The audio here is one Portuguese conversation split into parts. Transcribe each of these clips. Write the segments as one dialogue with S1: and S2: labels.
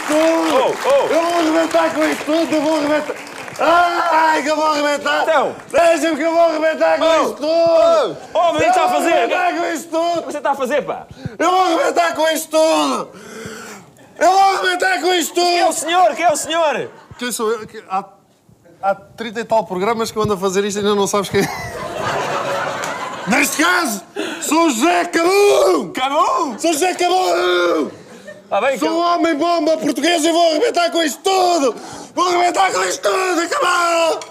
S1: tudo! Eu vou arrebentar com isto tudo, eu vou arrebentar... Ai, que eu vou arrebentar!
S2: Então!
S1: Deixa-me que eu vou arrebentar com isto tudo!
S2: Oh, mas o que está a fazer?
S1: Eu vou arrebentar com isto tudo!
S2: O que você está a fazer, pá?
S1: Eu vou arrebentar com isto tudo! Eu vou arrebentar com isto tudo!
S2: Quem é o senhor? Quem é o senhor?
S1: Quem sou eu? Há 30 e tal programas que eu ando a fazer isto e ainda não sabes quem é. Neste caso, sou o José Cabum!
S2: Cabum!
S1: Sou o José Cabum!
S2: Ah, bem,
S1: Sou um homem-bomba português e vou arrebentar com isto tudo! Vou arrebentar com isto tudo! Acabou!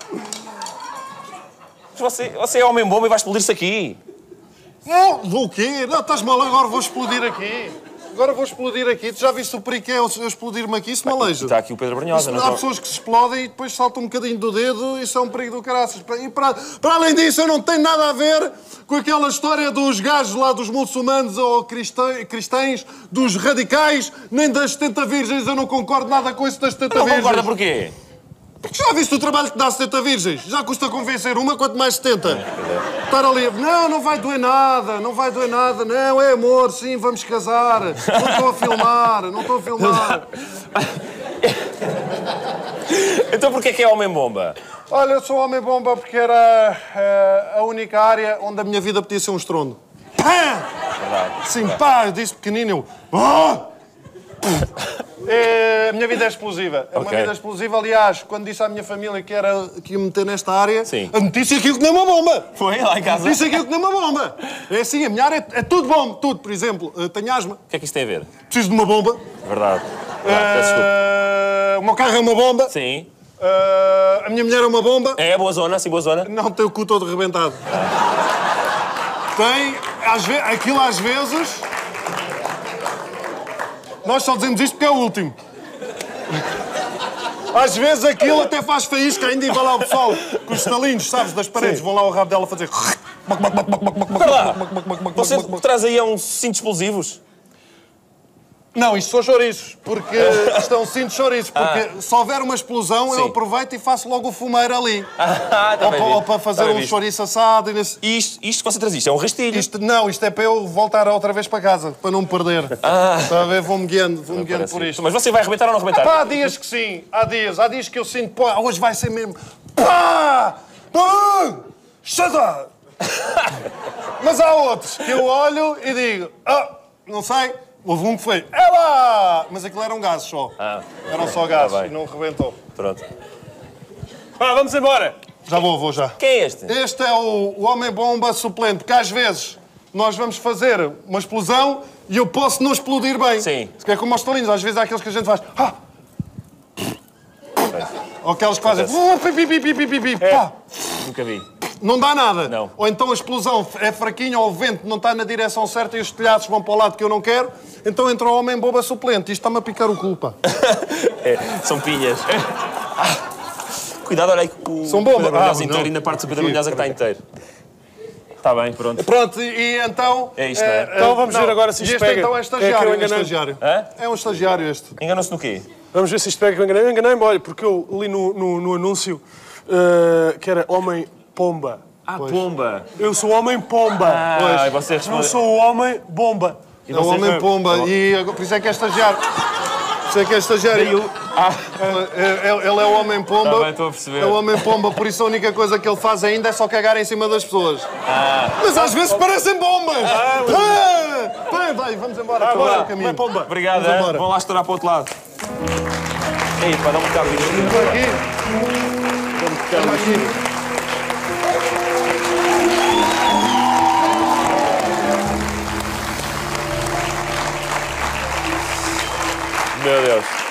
S2: Você é homem-bomba e vai explodir-se aqui.
S1: Não, vou o quê? Não, estás mal, agora vou explodir aqui. Agora vou explodir aqui. Tu já viste o perigo que é eu explodir-me aqui? Isso me aleija.
S2: Está aqui o Pedro Brunhosa, não
S1: Há pessoas que se explodem e depois saltam um bocadinho do dedo. Isso é um perigo do caraças. E para além disso, eu não tenho nada a ver com aquela história dos gajos lá, dos muçulmanos ou cristãos, dos radicais, nem das 70 virgens. Eu não concordo nada com isso das 70
S2: não
S1: virgens.
S2: Não concorda porquê?
S1: Porque já viste o trabalho que dá 70 virgens? Já custa convencer uma, quanto mais 70. Estar ali, não vai doer nada, não vai doer nada. Não, é amor, sim, vamos casar. Não estou a filmar, não estou a filmar.
S2: Então porquê que é homem-bomba?
S1: Olha, eu sou homem-bomba porque era a única área onde a minha vida podia ser um estrondo. Pá! Sim, pá, eu disse pequenino, eu... A minha vida é explosiva. É uma vida explosiva. Aliás, quando disse à minha família que ia meter nesta área, a notícia aquilo que nem uma bomba.
S2: Foi lá em casa?
S1: Disse aquilo que nem uma bomba. É assim, a minha área é tudo bomba. Tudo, por exemplo, tenho asma.
S2: O que é que isto tem a ver?
S1: Preciso de uma bomba.
S2: Verdade. Peço desculpa.
S1: O meu carro é uma bomba.
S2: Sim.
S1: A minha mulher é uma bomba.
S2: É boa zona, sim, boa zona?
S1: Não, tem o cu todo arrebentado. Tem, aquilo às vezes... Nós só dizemos isto porque é o último. Às vezes aquilo até faz faísca ainda e vai lá o pessoal com os estalinhos, sabes, das paredes. Vão lá ao rabo dela fazer...
S2: Espera lá. Você traz aí uns cintos explosivos?
S1: Não, isto são chouriços, porque isto é um cinto de chouriços, porque se houver uma explosão, eu aproveito e faço logo o fumeiro ali. Ou para fazer um chouriço assado.
S2: E isto que você traz, isto é um rastilho?
S1: Isto é para eu voltar outra vez para casa, para não me perder. Está a ver? Vou-me guiando por isto.
S2: Mas você vai arrebentar ou não arrebentar?
S1: Há dias que sim, há dias que eu sinto, pá, hoje vai ser mesmo... Pá! Shut Mas há outros que eu olho e digo, não sei... Houve um que foi, ela! Mas aquilo eram gases só. Eram só gases e não rebentou.
S2: Pronto.
S3: Vamos embora.
S1: Já vou já.
S2: Quem é este?
S1: Este é o homem-bomba suplente, porque às vezes nós vamos fazer uma explosão e eu posso não explodir bem.
S2: Sim.
S1: É como aos talinhos, às vezes há aqueles que a gente faz... Ou aqueles que fazem...
S2: Nunca vi.
S1: Não dá nada.
S2: Não.
S1: Ou então a explosão é fraquinha ou o vento não está na direção certa e os telhados vão para o lado que eu não quero. Então entra o homem-bomba suplente. Isto está-me a picar o cu, pá.
S2: São pinhas. Cuidado, olha aí que o
S1: São bomba.
S2: Pedro Brunhosa inteiro e na parte do Pedro Brunhosa que está inteiro. Está bem, pronto.
S1: Pronto, e então...
S2: É isto, não é?
S3: Então vamos ver agora se isto
S1: este
S3: pega.
S1: Então é estagiário.
S2: Hã?
S1: É um estagiário este.
S2: Enganou-se no quê?
S3: Vamos ver se isto pega que eu enganei. Eu enganei-me, olha, porque eu li no anúncio que era homem-pomba.
S2: Pomba.
S3: Eu sou homem-pomba.
S2: E você responde...
S3: Não sou o homem-bomba.
S1: É o homem-pomba. E por isso é que é estagiário. Por isso é que é estagiário. Ele é o homem-pomba.
S2: Tá bem, estou a perceber.
S1: É o homem-pomba, por isso a única coisa que ele faz ainda é só cagar em cima das pessoas. Mas às vezes parecem bombas. Vai, vamos embora.
S3: Agora,
S1: o caminho.
S3: pomba.
S2: Obrigado,
S1: Vamos embora.
S2: vão lá estourar para o outro lado. Ei, pá, dá um bocado de
S1: Vamos aqui. Vamos aqui.
S2: Meu Deus.